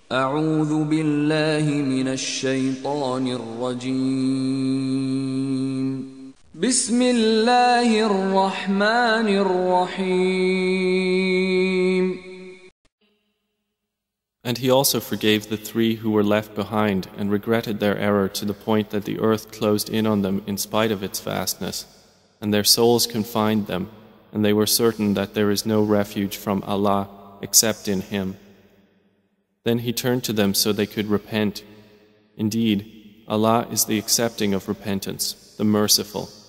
أعوذ بالله من الشيطان الرجيم. بسم الله الرحمن الرحيم. And he also forgave the three who were left behind and regretted their error to the point that the earth closed in on them in spite of its vastness, and their souls confined them, and they were certain that there is no refuge from Allah except in Him. Then he turned to them so they could repent. Indeed, Allah is the accepting of repentance, the merciful.